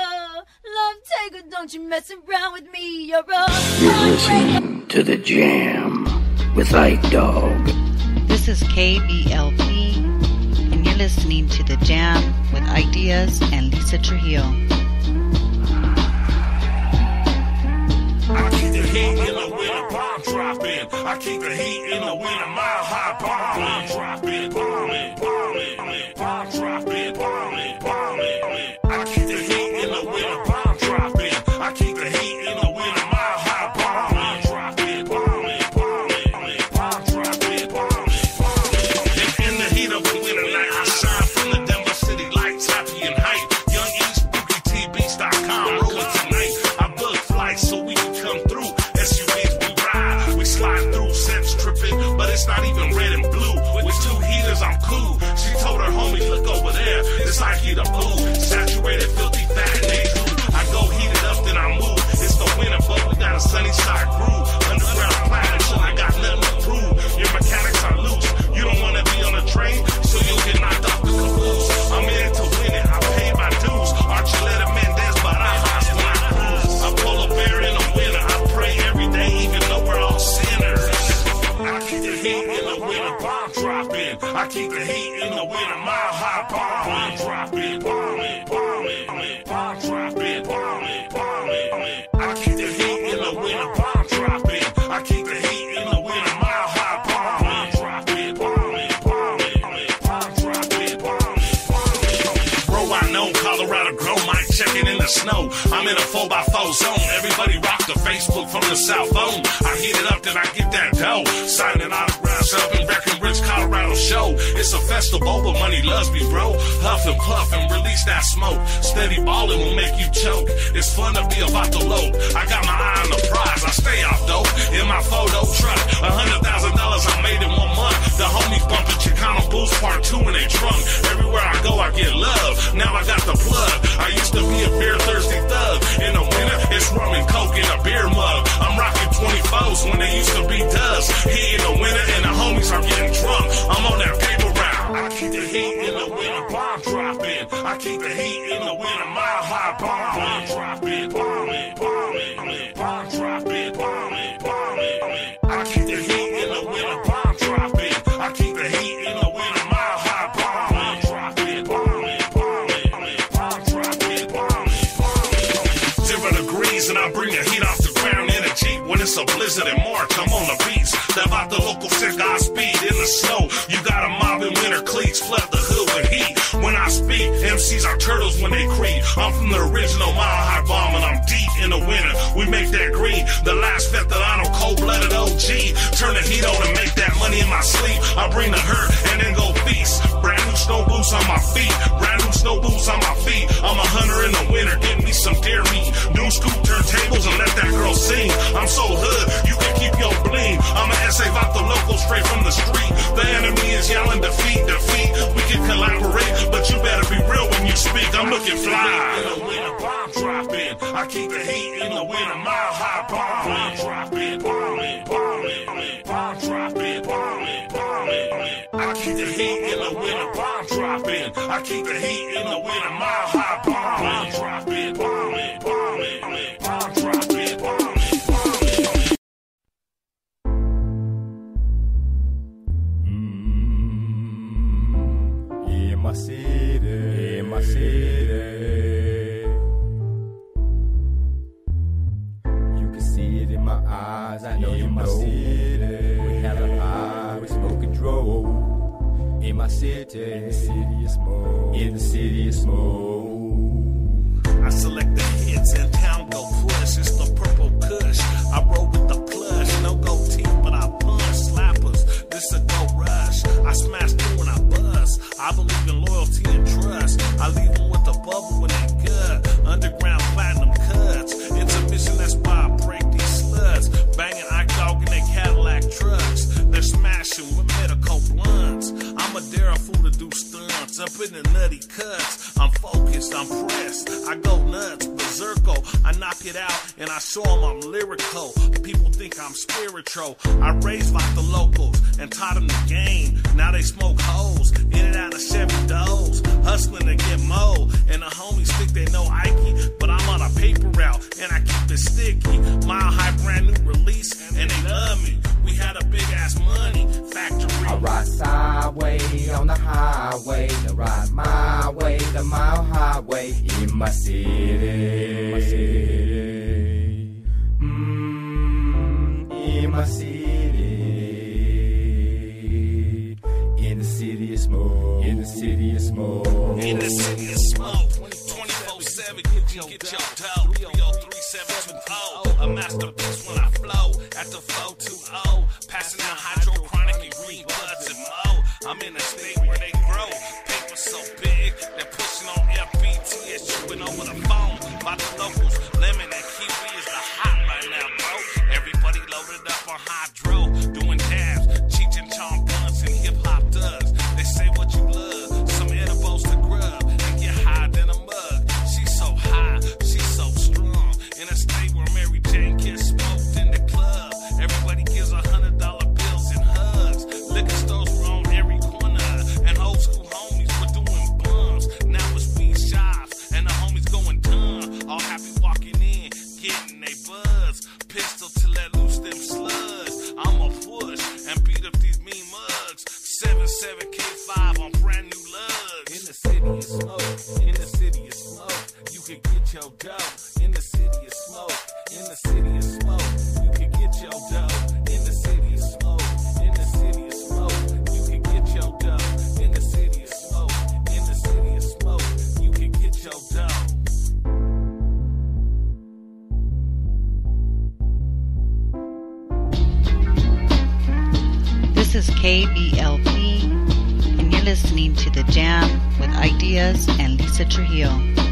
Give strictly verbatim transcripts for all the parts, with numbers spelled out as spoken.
love taker, don't you mess around with me. You're a You're listening to The Jam with Ike Dog. This is K B L P, and you're listening to The Jam with I K E and LIZA Trujillo. I keep the heat in the winter, bomb dropping. I keep the heat in the winter, mile high bomb dropping, bombing, bombing, bomb dropping, bombing, bombing. I keep the heat in the winter, bomb dropping. I keep the heat in the winter, mile high bomb dropping, bombing, bombing, bomb dropping, bombing, bombing. In the heat of the winter night, I shine from the Denver city lights, happy and hype. Young East, Bookie T Beats dot com, rolling tonight. I book flights so we can come through. S U Vs we ride, we slide through, sets tripping, but it's not even red and blue. With two heaters, I'm cool. She told her homie, look over there, it's like he the blue. Saturated, filthy, fat, and they do. I go heat it up, then I move. It's the winter, but we got a sunny side groove. Underground platinum, so I got nothing to prove. Your mechanics are loose. You don't want to be on a train, so you'll get knocked off the caboose. I'm in it to win it, I pay my dues. Archuleta Mendez, but I hop when I cruise. I pull a bear in the winter, I pray every day, even though we're all sinners. I keep the heat in the winter, bomb dropping. I keep the heat in the winter, mile high bomb dropping, bombing, bombing, bomb dropping, bombing, bombing. I keep the heat in the winter, bomb dropping. I keep the heat in the winter, mile high bomb dropping, bombing, bombing, bomb dropping, bombing, bombing. Bro, I know Colorado grow, Mike checking in the snow. I'm in a four by four zone. Everybody rock the Facebook from the South phone. I heat it up, then I get that dough. Signing autographs up in Breckenridge, Colorado show. It's a festival, but money loves me, bro. Huff and puff and release that smoke. Steady ballin' will make you choke. It's fun to be about the load. I got my eye on the prize. I stay off dope in my photo truck. A hundred thousand dollars I made in one month. The homies bumpin' Chicano Boost Part Two in their trunk. Everywhere I go, I get love. Now I got the plug. I used to be a beer thirsty thug. In the winter, it's rum and coke in a beer mug. I'm rocking twenty-fours when they used to be dust. Here in the winter and the homies are getting drunk. I'm on that paper route. I keep the heat in the winter, bomb dropping. I keep the heat in the winter, mile high bomb dropping, bombing, bombing, bomb dropping, bombing, bombing. I keep the heat in the winter, bomb dropping. I keep the heat in the winter, mile high bomb dropping, bombing, bombing, bomb dropping, bombing, bombing. Zero degrees and I bring the heat off the ground in a Jeep. When it's a blizzard in March, I'm on the beach. Step out the local sick, I speed in the snow. You got a mob in winter cleats, flood the hood with heat. When I speak, M Cs are turtles when they creep. I'm from the original Mile High Bomb and I'm deep in the winter. We make that green, the last Veterano, cold-blooded O G. Turn the heat on and make that money in my sleep. I bring the hurt and then go feast. Brand new snow boots on my feet. Brand new snow boots on my feet. I'm a hunter in the winter, get me some deer meat. New scoop turntables and let that girl sing. I'm so hood, you can keep your bling. I'm an essay about the local straight from the street. The enemy is yelling defeat, defeat. We can collaborate, but you better be real when you speak. I'm looking fly. In the winter, bomb dropping. I keep the heat in the winter, mile high bomb dropping, bombing, bombing, bomb dropping, bombing, bombing. I keep the heat in the winter, bomb dropping. I keep the heat in the winter, mile high bomb dropping, bombing, bombing, bomb dropping, bombing, bombing. In my city, in my city, you can see it in my eyes. I know in you my know. City, we have a high, we smoke and drove. In my city, in the city is smoke. In the city is smoke. I select the hits and town go push. It's the purple kush. I roll with the plush, no gold teeth, but I punch slappers. This a go rush. I smash through when I bust. I believe in loyalty and trust. I leave them with a bubble when they gut. Underground platinum cuts. Intermission, that's why I break these sluts. Banging Ike Dog in their Cadillac trucks. They're smashing with medical blunts. I'm a dare fool to do stunts up in the nutty cuts. I'm focused, I'm pressed. I go nuts. Zirco. I knock it out and I show them I'm lyrical. People think I'm spiritual. I raised like the locals and taught them the game. Now they smoke hoes, in and out of Chevy doors, hustling to get mo. And the homies think they know Ike, but I'm on a paper route and I keep it sticky. Mile High brand new release and they love me. We had a big ass money factory. I ride sideways on the highway, to ride my way, the mile highway in my city. My city. Mm, in my city. In the city of smoke. In the city of smoke. In the city of smoke. twenty-four seven, get your dough. three oh three, seven two oh. A masterpiece when I flow at the four two oh. Passing out hydrochronic and green buds and mo. I'm in a state where they grow. Paper so big, they're pushing on F B T. It's tripping over the phone. By the locals, lemon and kiwi is the hot right now, bro. Everybody loaded up on hydro, doing dabs, Cheech and Chong blunts and hip hop does. They say what you love, some edibles to grub and get higher than a mug. She's so high, she's so strong. In a state where Mary Jane gets smoked in the club, everybody gives a hundred dollar bills and hugs. Liquor stores were on every corner, and old school homies were doing bums. Now it's weed shops, and the homies going dumb. All happy walking in, getting they buzz. Pistol to let loose them slugs. I'ma push and beat up these mean mugs. seven seven K five on brand new lugs. In the city of smoke, in the city of smoke, you can get your dough. In the city of smoke, in the city of smoke, you can get your dough. In the city of smoke, in the city of smoke, you can get your dough. In the city of smoke, in the city of smoke, you can get your dough. This is K B L P, and you're listening to The Jam with Ideas and Lisa Trujillo.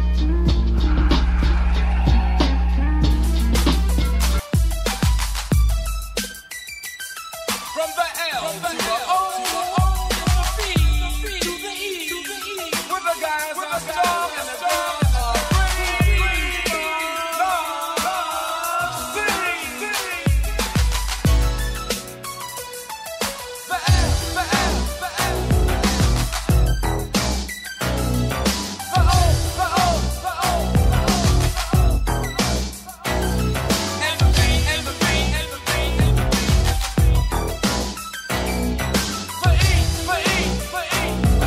From the L to the O, to the B, to the E, with the guys are strong and the girls are free. Love, sing. The L, the L, the L. The O, the O, the O, the O. And the B, and the B, and the B, and the B. For E, for E, for E.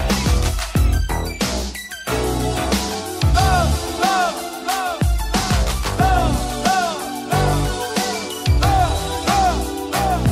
Love, love, love, love, love, love, love, love, love.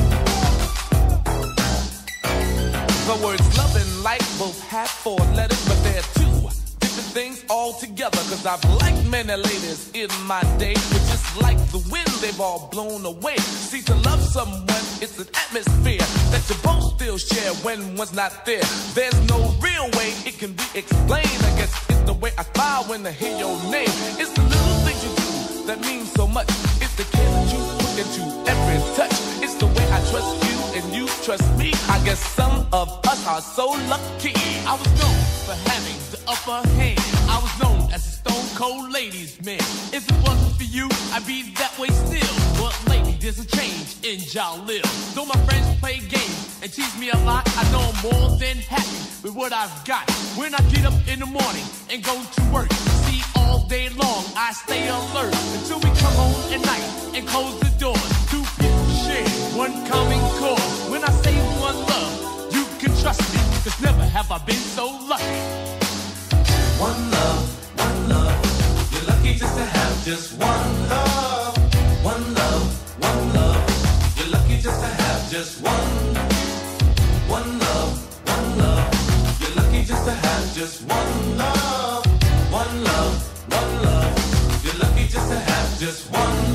The words love and like both have four letters, but they're two different things altogether. Cause I've liked many ladies in my day, but just like the wind, they've all blown away. See, to love someone, it's an atmosphere that you both still share when one's not there. There's no real way it can be explained. I guess it's the way I smile when I hear your name. It's the little things you do that mean so much. It's the care that you put into every touch. It's the way I trust you and you trust me. I guess some of us are so lucky. I was known for having the upper hand. I was known as a stone cold ladies man. If it wasn't for you, I'd be that way still. But lately there's a change in y'all live. Though my friends play games and tease me a lot, I know I'm more than happy with what I've got. When I get up in the morning and go to work, see, all day long I stay alert until we come home at night and close the doors. Two people share one common cause. When I say one love, you can trust me, cause never have I been so lucky. One love, one love. You're lucky just to have just one love. One love, one love. You're lucky just to have just one. One love, one love. You're lucky just to have just one love. One love, one love. You're lucky just to have just one.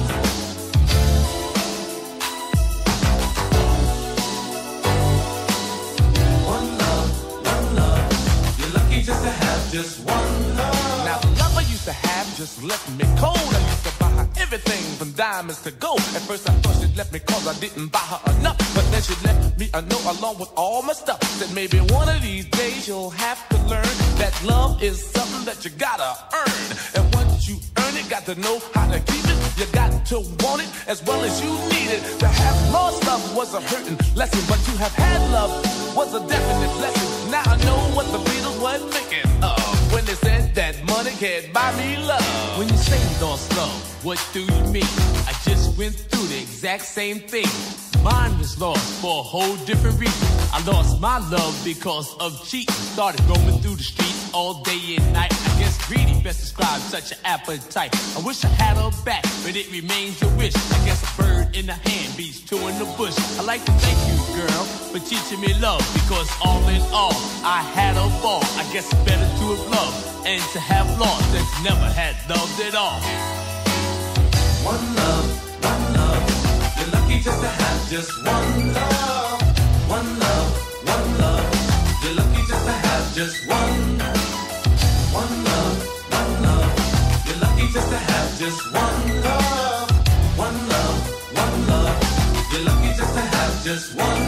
One love, one love. You're lucky just to have just one love. Now the love I used to have just left me cold. I used to buy her everything from diamonds to gold. At first I thought she left me cause I didn't buy her enough, but then she left me a note along with all my stuff. Said maybe one of these days you'll have to learn that love is something that you gotta earn. And once you earn it, got to know how to keep it. You got to want it as well as you need it. To have lost love was a hurting lesson, but to have had love was a definite blessing. Now I know what the Beatles were thinking of when they said that money can't buy me love. When you say you lost love, what do you mean? I just went through the exact same thing. Mine was lost for a whole different reason. I lost my love because of cheating. Started roaming through the streets all day and night. I guess greedy best describes such an appetite. I wish I had her back, but it remains a wish. I guess a bird in the hand beats two in the bush. I'd like to thank you, girl, for teaching me love, because all in all, I had a ball. I guess it's better to have loved and to have lost than to never had loved at all. One love, one love. You're lucky just to have just one love. One love, one love. You're lucky just to have just one. One love, one love. You're lucky just to have just one love. One love, one love. You're lucky just to have just one.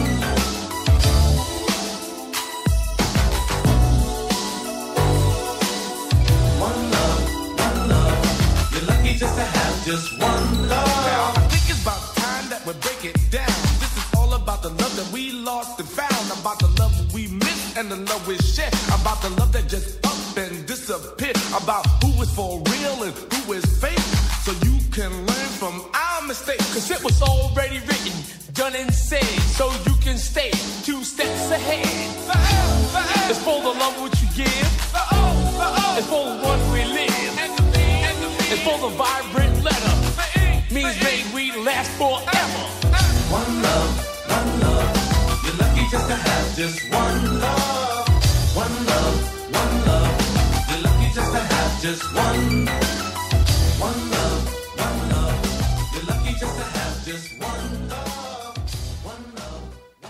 One love, one love. You're lucky just to have just one love. Now, I think it's about time that we break it down. This is all about the love that we lost and found. About the love we missed and the love we shared. About the love that just up and disappeared. About who is for real and who is fake. So you can learn from our mistakes. Cause it was already written, done and said, so you can stay two steps ahead. Forever, forever. It's for the love which you give. For all, for all. It's for the one we live. And the beat, and the beat. It's for the vibrant letter. The ink, Means the may ink. we last forever. One love, one love. You're lucky just to have just one love. One love, one love. You're lucky just to have just one. One love, one love. You're lucky just to have just one love. One love,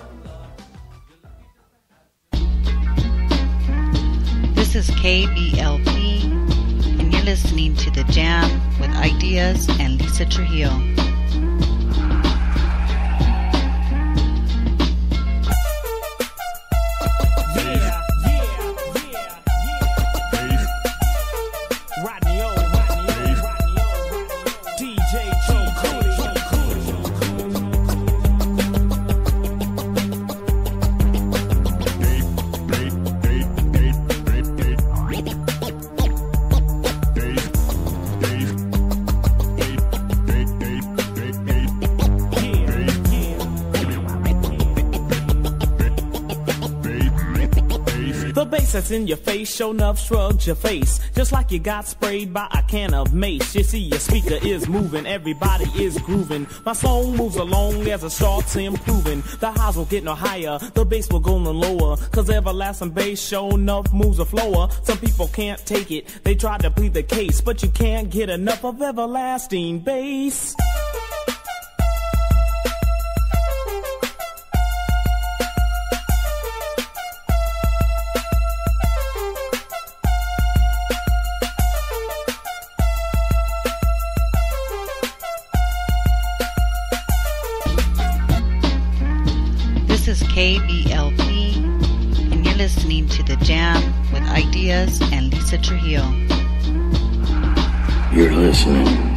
one love. This is K B L P, and you're listening to The Jam with Ideas and Lisa Trujillo. That's in your face, show enough shrugs your face, just like you got sprayed by a can of mace. You see your speaker is moving, everybody is grooving. My song moves along as it starts improving. The highs will get no higher, the bass will go no lower, cause everlasting bass show enough moves a flower. Some people can't take it, they try to plead the case, but you can't get enough of everlasting bass. This is K B L P, and you're listening to The Jam with Ideas and Lisa Trujillo. You're listening